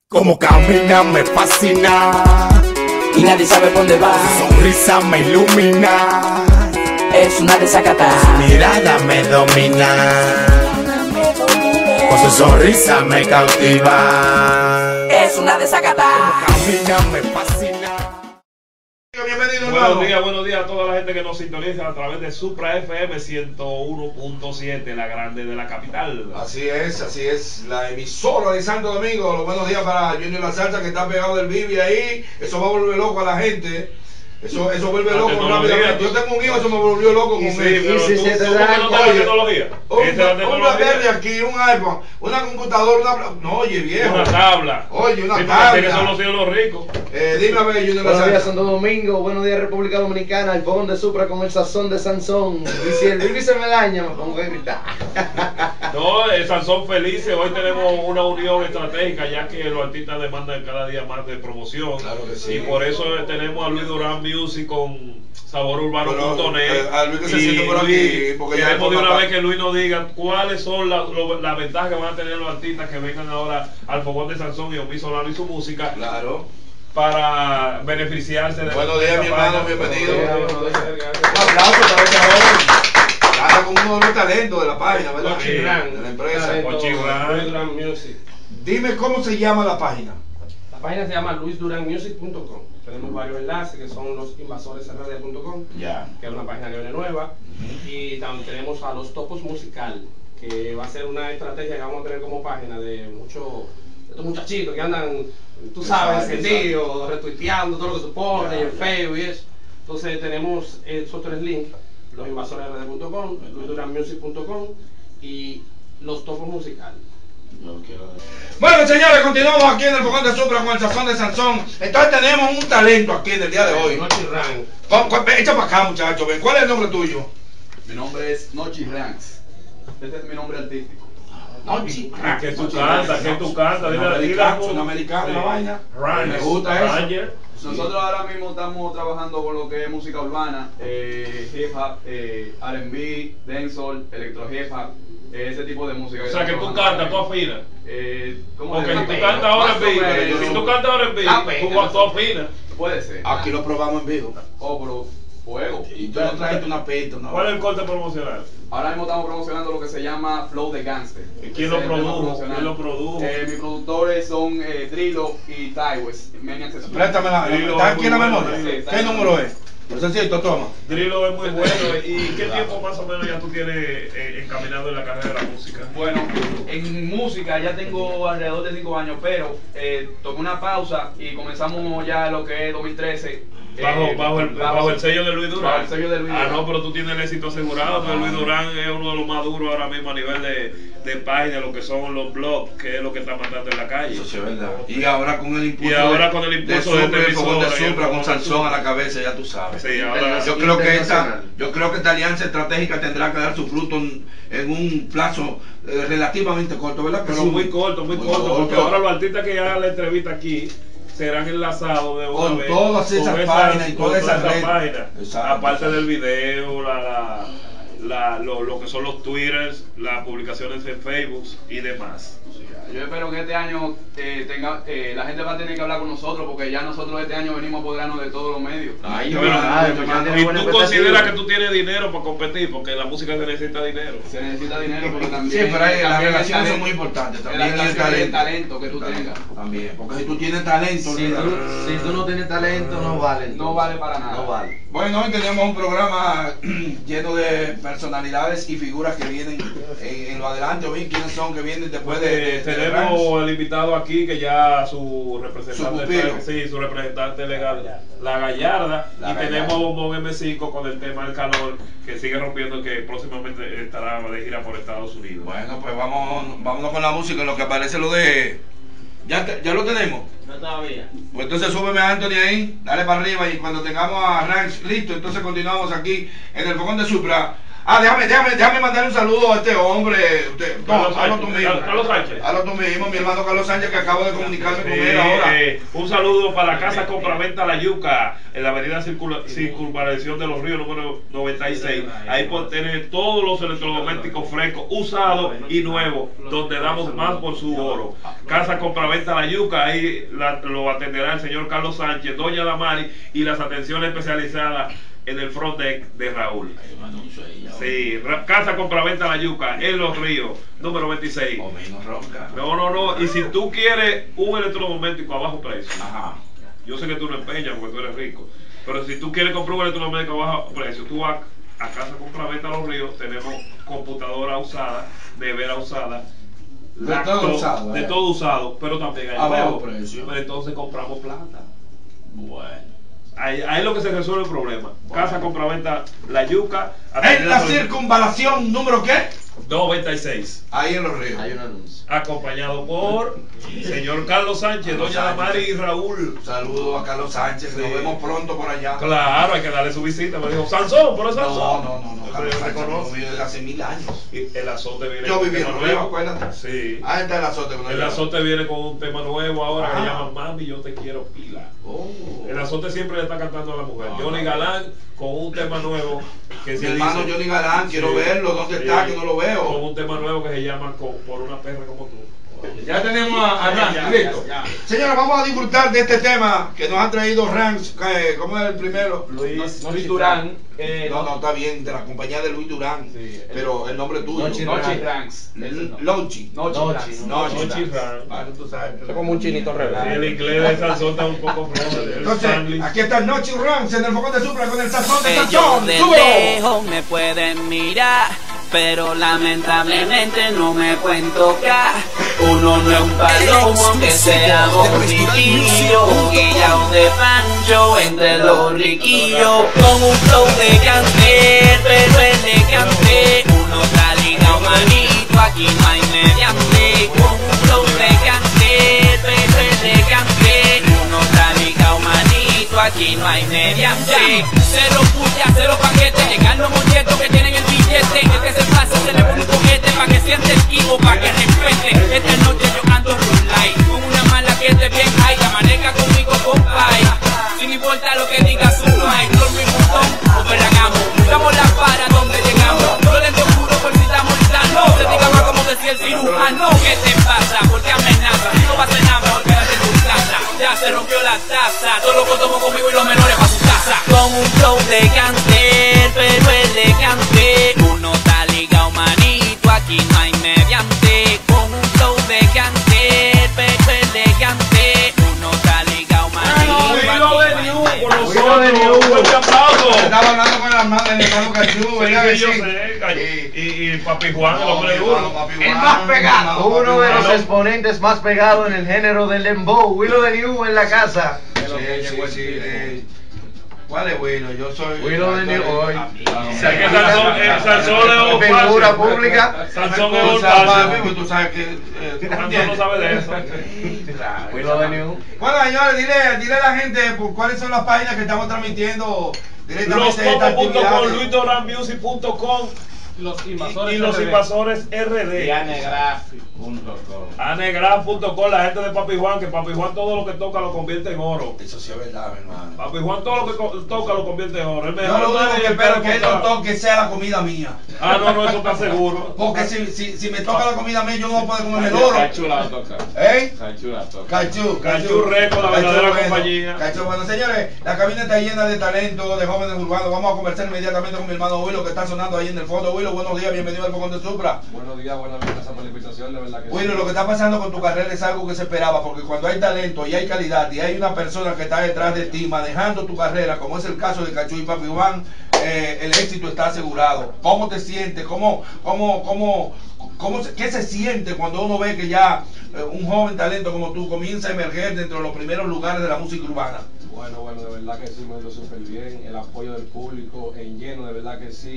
Como camina me fascina y nadie sabe por dónde va. Su sonrisa me ilumina, es una desacatada. Su mirada me domina, con su sonrisa me cautiva. Es una desacatada. Como camina me fascina. Bienvenido, buenos días a toda la gente que nos sintoniza a través de Supra FM 101.7, la grande de la capital. Así es, la emisora de Santo Domingo. Los buenos días para Junior La Salsa, que está pegado del Bibi ahí. Eso va a volver loco a la gente. Eso vuelve loco rápidamente. Yo tengo un hijo, eso me volvió loco conmigo. Sí, pero tú no te la tecnología. Un BlackBerry aquí, un iPhone, una computadora, no, oye, viejo. Una tabla. Oye, una tabla. Que son los hijos los ricos. Dime a ver, Junior La Buenos días, Salsa. Santo Domingo. Buenos días, República Dominicana. El fogón de Supra con el sazón de Sansón. Y si el Bibi se me daña, me pongo a gritar. No, Sansón felices. Hoy tenemos una unión estratégica, ya que los artistas demandan cada día más de promoción. Claro que sí. Y por eso tenemos a Luis Durán Music con saborurbano.net. A Luis que se siente por aquí, porque ya queremos de una vez que Luis nos diga cuáles son las ventajas que van a tener los artistas que vengan ahora al fogón de Sansón y Omi Solano y su música. Claro. Para beneficiarse de. Buenos días, mi hermano, bienvenido. Buenos días. Un aplauso para este joven. Habla con uno de los talentos de la página, ¿verdad? Sí. De la empresa. Luis Durán Music. Dime cómo se llama la página. La página se llama luisduranmusic.com. Tenemos varios enlaces que son los invasoresrd.com, Ya. que es una página que viene nueva. Y también tenemos a Los Topos Musical, que va a ser una estrategia que vamos a tener como página de estos muchachitos que andan, tú sabes, encendidos, retuiteando todo lo que tú pones en Facebook y eso. Entonces tenemos esos tres links: losinvasoresrd.com, luisduranmusic.com y Los Topos Musical. Bueno, señores, continuamos aquí en el fogón de Supra con el sazón de Sansón. Entonces tenemos un talento aquí en el día de hoy. Noche Rank. Echa para acá, muchachos. Ven, ¿cuál es el nombre tuyo? Mi nombre es Nochi Ranks. Este es mi nombre artístico. Nochi. Que tú cantas, Un americano, una vaina. Me gusta eso. Nosotros ahora mismo estamos trabajando con lo que es música urbana, hip hop, R&B, dancehall, electro hip hop, ese tipo de música. O sea que tú cantas, tú afinas. ¿Cómo Porque si decirlo? tú cantas ahora en vivo, Más o menos. si tú cantas ahora en vivo, tú afinas. Puede ser. Aquí lo probamos en vivo. Oh, pero fuego. Y tú no trajiste una pista, una ¿Cuál es el corte promocional? Ahora mismo estamos promocionando lo que se llama Flow de Gangster. ¿Quién lo produjo? ¿Quién lo produjo? Mis productores son Drilo y Tywes. Préstamela. Drilo ¿Está es aquí muy en la bueno, memoria? sí. ¿Qué número es? Necesito, toma. Drilo es muy bueno. ¿Y qué tiempo más o menos ya tú tienes encaminado en la carrera de la música? Bueno, en música ya tengo alrededor de 5 años, pero tomé una pausa y comenzamos ya lo que es 2013. Bajo el sello de Luis Durán. Bajo el sello de Luis Durán. No, pero tú tienes el éxito asegurado, pero Luis Durán es uno de los más duros ahora mismo a nivel de página, lo que son los blogs, que es lo que está matando en la calle. Eso sí es verdad. Y ahora con el impulso, de el fogón de emisora, Supra con Sansón a la cabeza, ya tú sabes. Sí, ahora Yo creo que esta alianza estratégica tendrá que dar su fruto en un plazo relativamente corto, ¿verdad? pero muy corto, porque ahora los artistas que hagan la entrevista aquí serán enlazados de una con vez todas esas páginas y todas esas redes. Páginas. Aparte del video, lo que son los twitters, las publicaciones en Facebook y demás. Yo espero que este año la gente va a tener que hablar con nosotros, porque ya nosotros este año venimos a apoderarnos de todos los medios. Ay, Y tú consideras que tú tienes dinero para competir, porque la música se necesita dinero. Se necesita dinero, pero también. Sí, pero las también relaciones el son muy importantes. la También relación y el el talento que tú tengas. También, porque si tú tienes talento, Si tú no tienes talento, no vale. No vale para nada. No vale. Bueno, hoy tenemos un programa lleno de personalidades y figuras que vienen en lo adelante. Oye, ¿quiénes son que vienen después de tenemos el invitado aquí que ya su representante, Su su representante legal, La Gallarda, y tenemos a Bombón M5 con el tema del calor, que sigue rompiendo, que próximamente estará de gira por Estados Unidos. Bueno, pues vámonos con la música, en lo que aparece lo de... ¿Ya lo tenemos? No todavía. Pues entonces súbeme a Anthony ahí, dale para arriba, y cuando tengamos a Ranks listo, entonces continuamos aquí en el fogón de Supra. Déjame mandar un saludo a este hombre. Hazlo tú mismo. Carlos Sánchez. Hazlo tú mismo, mi hermano Carlos Sánchez, que acabo de comunicarme con él ahora. Un saludo para Casa Compraventa La Yuca, en la avenida Circunvalación de los Ríos, número 96. Ahí pueden tener todos los electrodomésticos frescos, usados y nuevos, donde damos más por su oro. Casa Compraventa La Yuca, ahí lo atenderá el señor Carlos Sánchez, doña Damari y las atenciones especializadas en el front deck de Raúl. Sí, Casa Compraventa La Yuca, en Los Ríos, número 26. No. Y si tú quieres un electrodoméstico a bajo precio, yo sé que tú no empeñas porque tú eres rico, pero si tú quieres comprar un electrodoméstico a bajo precio, tú vas a Casa Compraventa Los Ríos. Tenemos computadora usada, nevera usada, de todo usado, pero también hay nuevo. Pero entonces compramos plata. Bueno. Ahí es lo que se resuelve el problema. Casa Compraventa La Yuca. En la circunvalación número ¿qué? 96. Ahí en Los Ríos. Hay un anuncio. Acompañado por señor Carlos Sánchez, doña Damari y Raúl. Saludos a Carlos Sánchez, nos vemos pronto por allá. Claro, hay que darle su visita. Me dijo, Sansón, por eso Sansón. No, Carlos Sánchez no vive desde hace 1000 años. Y el azote viene Yo con viví un en tema Los Ríos, nuevo. acuérdate. Sí. Ahí está el azote. El azote viene con un tema nuevo ahora que se llama Mami, yo te quiero pila. El azote siempre le está cantando a la mujer. Johnny Galán con un tema nuevo que se Mi hermano dice, Johnny Galán, quiero verlo, ¿dónde está? Que no lo con veo. un tema nuevo que se llama Por una perra como tú. Ya tenemos a Rans, listo. Señores, vamos a disfrutar de este tema que nos ha traído Rans. ¿Cómo es el primero? Luis Durán. No, está bien, de la compañía de Luis Durán. Sí, pero el nombre tuyo. Nochi Ranks. Lonchi. Nochi Ran. Tú sabes. Es como un chinito Sí, rebelde. el inglés de Sansón está un poco flojo. Entonces, aquí está Nochi Rans en el fogón de Supra con el sazón de Ellos Sansón. de ¡Súbelo! lejos me pueden mirar, pero lamentablemente no me pueden tocar. Uno no es un palomo que sea bonitillo, un guillao de pancho entre los riquillos, con un flow de cáncer, pero elegante. Uno está ligado manito, aquí no hay mediante. Con un flow de cáncer, pero elegante. Uno está ligado manito, aquí no hay mediante. Cero puya, cero paquete, llegan los molletos que tienen el billete. El que se pasa se le pone un cohete pa' que siente el kimo, pa' que respete. Esta noche yo ando roll light, con una mala que esté bien high. La maneja conmigo, compay, sin importar lo que diga su hay. Roll mi botón, o pelagamos, buscamos la para donde llegamos. No le doy puro por si estamos gritando. Se diga más como decía el cirujano. ¿Qué te pasa? Porque amenaza, no va a hacer nada, mejor quédate en tu casa. Ya se rompió la taza, todos los que tomo conmigo y los menores pa' su casa. Con un flow de cáncer, pero elegante. Uno está ligado manito, aquí no hay mediante. Con un flow de cáncer, pero elegante. Uno está ligado manito. Cuido de New por Cuido de New. nosotros. Un fuerte aplauso. Estaba hablando con la hermana del hermano Cachú, ¿verdad? Sí, yo sé. Y Papi Juan, el hombre duro. El más pegado. Uno de los exponentes más pegados en el género del dembow, Willow de New en la casa. Sí. ¿Cuál es Willow? Yo soy. Willow de New hoy. O sea que Sansón es Figura pública. Sansón es Tú sabes, olfacio. tú sabes que. Sansón no sabe de eso. Willow de New. Bueno, señores, dile a la gente por cuáles son las páginas que estamos transmitiendo directamente esta actividad. Lostopo.com, luisdoranmusic.com y los invasores RD. Y anegraphic.com. Anegraph.com, la gente de Papi Juan, que Papi Juan todo lo que toca lo convierte en oro. Eso sí es verdad, mi hermano. Papi Juan todo lo que toca lo convierte en oro. Yo lo único que espero es que él no toque sea la comida mía. No, eso está seguro. Porque si me toca la comida mía, yo no voy a poder comerme el oro. Cachú la toca. ¿Eh? Cachú la toca. Cachú Record, la verdadera compañía. Cachú, bueno, señores, la cabina está llena de talento, de jóvenes urbanos. Vamos a conversar inmediatamente con mi hermano Willow, que está sonando ahí en el fondo. Willow, buenos días, bienvenido al Fogón de Supra. Buenos días, gracias por la invitación, de verdad que Willow, lo que está pasando con tu carrera es algo que se esperaba, porque cuando hay talento y hay calidad y hay una persona que está detrás de ti manejando tu carrera, como es el caso de Cachú y Papi Juan, el éxito está asegurado. ¿Cómo te sientes? ¿Qué se siente cuando uno ve que ya un joven talento como tú comienza a emerger dentro de los primeros lugares de la música urbana? Bueno, de verdad que sí, me siento súper bien, el apoyo del público en lleno, de verdad que sí,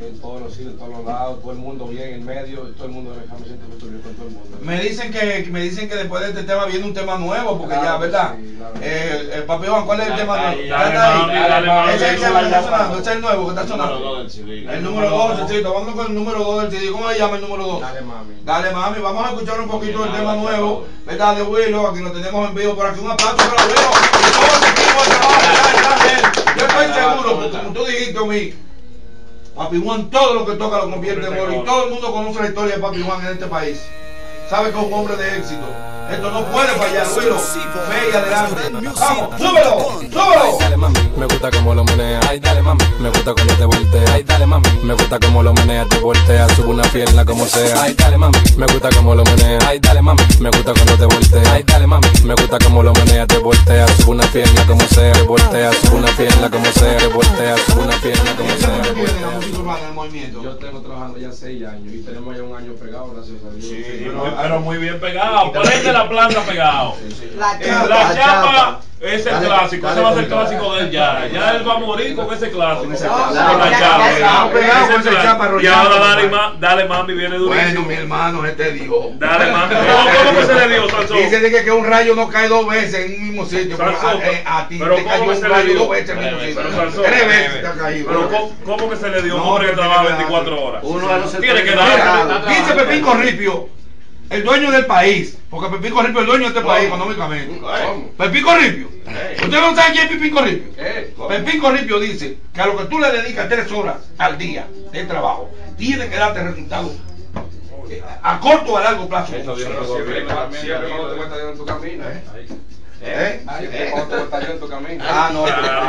en todos los sitios, en todos los lados, todo el mundo bien en medio, todo el mundo me siento muy feliz con todo el mundo. Me dicen que después de este tema viene un tema nuevo, porque ya, ¿verdad? Sí, claro. Papi Juan, ¿cuál es el tema nuevo? Ese es el tema que está sonando, ese es el nuevo que está sonando. El número 2, Chachito, vamos con el número 2 del CD. ¿Cómo se llama el número 2? Dale mami. Dale mami, vamos a escuchar un poquito del tema nuevo, ¿verdad? De Willow, aquí lo tenemos en vivo por aquí. Un aplauso para Willow y todo ese equipo de trabajo. Yo estoy seguro, porque como tú dijiste a mí, Papi Juan todo lo que toca lo convierte en oro y todo el mundo conoce la historia de Papi Juan en este país. Sabe que es un hombre de éxito. Esto no puede fallar, Willow. Ve y adelante. Vamos, súbelo, súbelo. Dale mami, me gusta como lo meneas. Ay, dale mami, me gusta cuando te volteas. Ay, dale mami, me gusta como lo meneas, te volteas, sube una pierna como sea. Ay, dale mami, me gusta como lo meneas. Ay, dale mami, me gusta cuando te volteas. Ay, dale mami, me gusta como lo meneas, te volteas, sube una pierna como sea. Te volteas, sube una pierna como sea. Te volteas, sube una pierna como sea. Yo tengo trabajando ya 6 años y tenemos ya un año pegado, gracias a Dios. Sí, pero muy bien pegado. Prende la planta pegado. La La chapa es el clásico. Ese va a ser el clásico de él ya. Ya él va a morir con ese clásico. Con la chapa. Y ahora dale mami, viene durísimo. Bueno, mi hermano, este Dios. Dale mami. ¿Cómo que se le dio, Sansón? Dice que un rayo no cae 2 veces en un mismo sitio. A ti te cayó un rayo 2 veces en el mismo sitio. 3 veces te ha caído. Pero ¿cómo que se le dio? Un hombre que trabaja 24 horas. Tiene que dar. Dice Pepín Corripio, el dueño del país, porque Pepín Corripio es el dueño de este país económicamente. Pepín Corripio, ¿usted no sabe quién es Pepín Corripio? Pepín Corripio dice que a lo que tú le dedicas 3 horas al día de trabajo, tiene que darte resultados a corto o a largo plazo. Siempre cuando te cuesta en tu camino, cuando te cuesta en tu camino. No,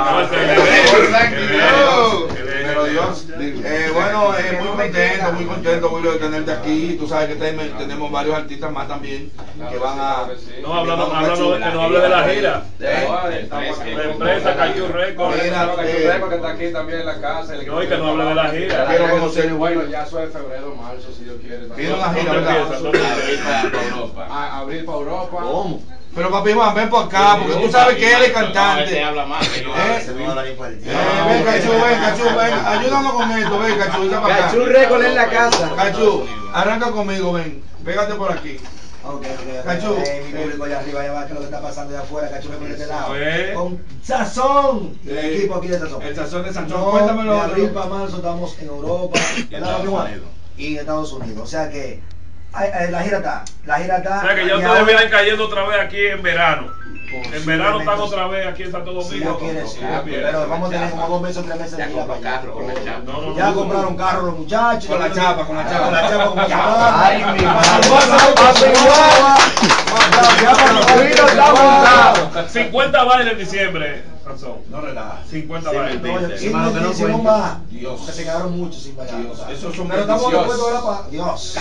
pero Dios, bueno, muy contento, Willow, de tenerte aquí. Tú sabes que tenemos varios artistas más también que van a. No, hablando que no hable de la gira. La empresa Cayu Records. Que está aquí también en la casa. No, y que no hable de la gira. Quiero conocer. Bueno, ya eso es febrero, marzo, si Dios quiere. Viene una gira, ¿verdad? Abrir para Europa. ¿Cómo? Pero papi Juan, ven por acá, porque tú sabes que él es cantante. Ven, Cachú, ven, ayúdanos con esto, ven, Cachú, ven para acá. Cachú Records en la casa. Cachú, arranca conmigo, ven, pégate por aquí. Cachú, mi público allá arriba, ya va que lo que está pasando allá afuera, Cachú Records de este lado. Con Sazón, el equipo aquí de Sazón. El Sazón de Sazón, No, cuéntamelo. de abril para marzo estamos en Europa y en Estados Unidos. O sea que la gira está. O sea que ya ustedes vienen cayendo otra vez aquí en verano. En verano están otra vez aquí en Santo Domingo. Pero vamos a tener como 2 meses o 3 meses de gira para allá. No. Ya compraron carro los muchachos. Con la chapa, con la chapa. Con la chapa, con la chapa. Ay, mi madre. 50 bailes en diciembre, Sansón. No relajas. 50 bailes. Hicimos más. Porque se quedaron muchos sin bailar. Esos son Pero estamos bendiciones. dispuestos a ver para Dios.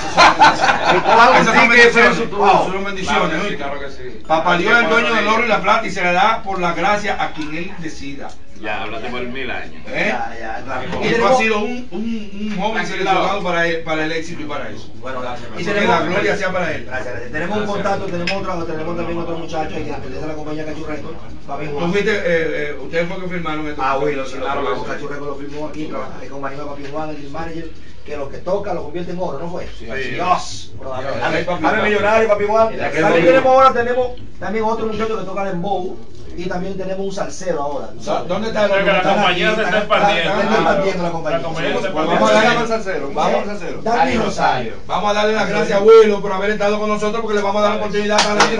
Esas son bendiciones. ¿No? Claro que sí. Papá Dios es el dueño del oro y la plata y se le da por la gracia a quien él decida. Ya, háblate por 1000 años. Y tú has sido un joven seleccionado para el éxito y para eso. Bueno, gracias. Y que la gloria sea para él. Gracias. Tenemos un contacto, tenemos también otro muchacho que pertenece a la compañía Cachu Records. Tú fuiste, ustedes fue que firmaron esto. Bueno, sí, claro, Cachu Records lo firmó aquí, trabajamos con Manuel Papi Juan, el manager, que lo que toca lo convierte en oro, ¿no fue? Dios. Dame millonario, Papi Juan. También tenemos también otro muchacho que toca el dembow. Y también tenemos un salsero ahora. ¿Dónde está la compañía? Se está expandiendo. La compañía se está Vamos a darle al salsero. Dani Rosario. Vamos a darle las gracias a Willow por haber estado con nosotros porque le vamos a dar la oportunidad para la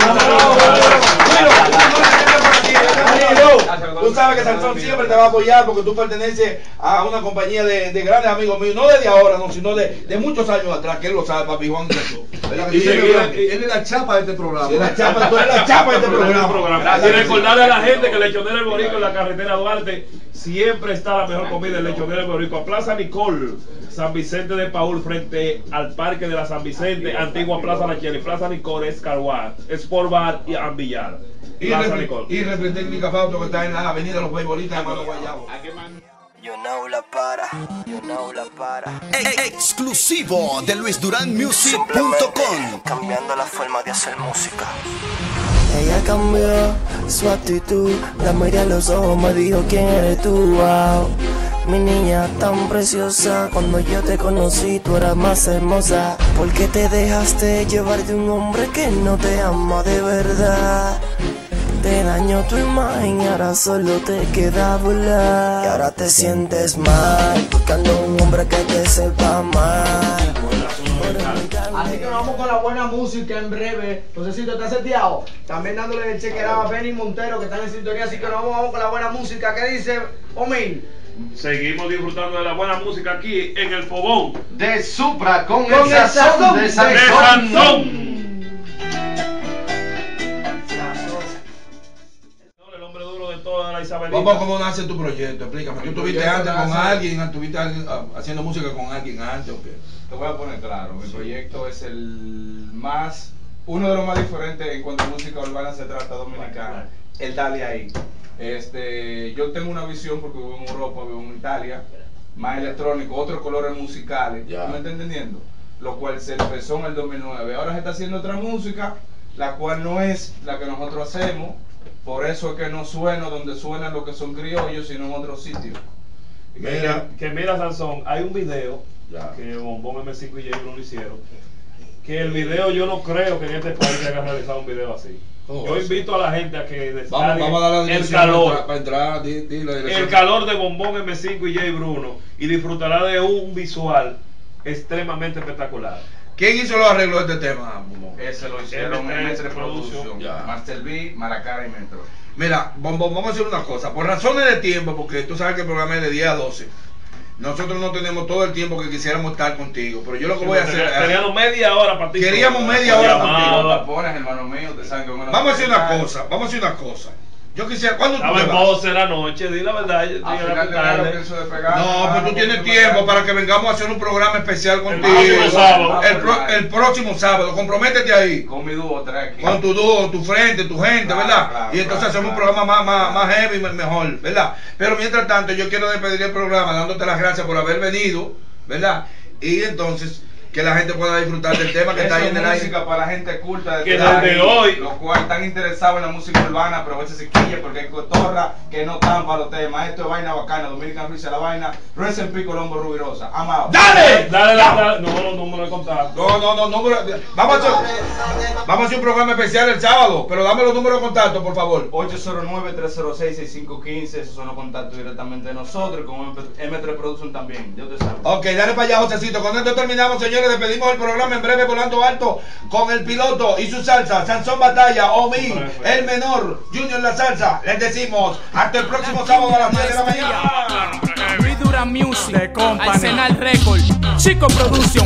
Tú sabes que Sansón siempre te va a apoyar porque tú perteneces a una compañía de grandes amigos míos, no desde ahora, no, sino de muchos años atrás, que él lo sabe, Papi Juan. Él es la chapa de este programa. Tú eres la chapa de este programa. Y recordarle a la gente que el Lechonero El Boricua en la carretera Duarte siempre está la mejor comida. El Lechonero El Boricua, Plaza Nicol, San Vicente de Paúl, frente al Parque de la San Vicente, antigua Plaza La Chela, Plaza Nicol, Escarguar, Sport Bar y Ambillar. Y Repletécnica Fausto, que está en la avenida Los Beisbolistas de Mano Guayabo. You know la para. Exclusivo de LuisDuranMusic.com. Cambiando la forma de hacer música. Ella cambió su actitud, la miré a los ojos, me dijo quién eres tú, wow. Mi niña tan preciosa, cuando yo te conocí tú eras más hermosa. ¿Por qué te dejaste llevar de un hombre que no te ama de verdad? Te dañó tu imagen y ahora solo te queda volar. Y ahora te sientes mal, buscando un hombre que te sepa mal. Así que nos vamos con la buena música en breve. Josecito, ¿estás seteado? También dándole el chequeado a Benny Montero, que están en sintonía. Así que nos vamos con la buena música. ¿Qué dice Omin? Seguimos disfrutando de la buena música aquí en el fogón de Supra con el sazón de Sansón. El hombre duro de toda la Isabelita. Vamos, ¿cómo nace tu proyecto? Explícame. ¿Tú estuviste antes con alguien? ¿Estuviste haciendo música con alguien antes o qué? Te voy a poner claro, mi proyecto es uno de los más diferentes en cuanto a música urbana se trata dominicana. El Dale Ahí. Yo tengo una visión porque vivo en Europa, vivo en Italia, más electrónico, otros colores musicales, ¿me estás entendiendo? Lo cual se empezó en el 2009. Ahora se está haciendo otra música, la cual no es la que nosotros hacemos, por eso es que no suena donde suenan los que son criollos, sino en otros sitios. Mira, Sansón, hay un video que Bombón M5 y J Bruno hicieron, que el video yo no creo que en este país se haya realizado un video así. Yo invito a la gente a que descargue el calor, para entrar, el calor de Bombón M5 y J Bruno y disfrutará de un visual extremadamente espectacular. ¿Quién hizo los arreglos de este tema? Ese lo hicieron en Metro Producción, Master B, Maracara y Metro. Mira, vamos a hacer una cosa, por razones de tiempo, porque tú sabes que el programa es de 10 a 12. Nosotros no tenemos todo el tiempo que quisiéramos estar contigo, pero yo lo que voy a hacer es... Teníamos media hora para ti. Queríamos media hora contigo. Hermano mío, te saben que vamos a hacer una cosa. Yo quisiera, ¿cuándo tú te vas? Estaba en 12 de la noche, di la verdad. No, pero tú tienes tiempo para que vengamos a hacer un programa especial contigo. El próximo sábado, comprométete ahí. Con mi dúo, con tu dúo, tu frente, tu gente, ¿verdad? Y entonces hacemos un programa más heavy, mejor, ¿verdad? Pero mientras tanto, yo quiero despedir el programa dándote las gracias por haber venido, ¿verdad? Y entonces, que la gente pueda disfrutar del tema que está ahí en el aire. Música para la gente culta que desde hoy, los cuales están interesados en la música urbana, pero a veces se quilla porque hay cotorra que no están para los temas. Esto es vaina bacana, Dominican Risa la vaina, Reza en Pico Lombo Rubirosa. Amado. ¡Dale! Dale, no, número de contacto. No, vamos a hacer un programa especial el sábado, pero dame los números de contacto, por favor. 809-306-6515, esos son los contactos directamente de nosotros, con M3 Production también, yo te salvo. Ok, dale para allá, Josecito. Con esto terminamos, señores. Despedimos el programa en breve, volando alto con el piloto y su salsa, Sansón Batalla, Omi, el menor, Junior La Salsa. Les decimos hasta el próximo sábado a las 10 de la mañana. Luis Durán Music, Arsenal Record, Chico Production.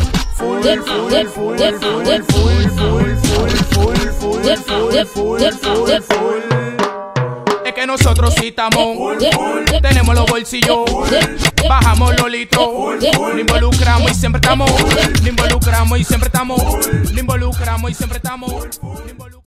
Es que nosotros sí estamos, tenemos los bolsillos, bajamos los litros, nos involucramos y siempre estamos, nos involucramos y siempre estamos, nos involucramos y siempre estamos.